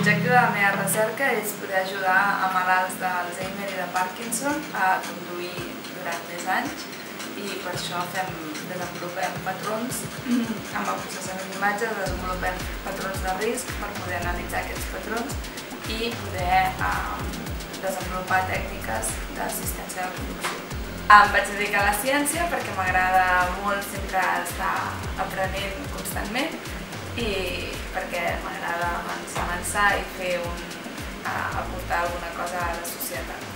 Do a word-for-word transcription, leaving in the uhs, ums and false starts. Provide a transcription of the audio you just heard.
L'objectiu de la meva recerca és poder ajudar a malalts d'Alzheimer i de Parkinson a conduir durant més anys i per això fem, desenvolupem patrons amb el processament d'imatges, desenvolupem patrons de risc per poder analitzar aquests patrons i poder eh, desenvolupar tècniques d'assistència a la conducció. Em vaig dedicar a la ciència perquè m'agrada molt sempre estar aprenent constantment i perquè m'agrada avançar i fer un, aportar alguna cosa a la societat.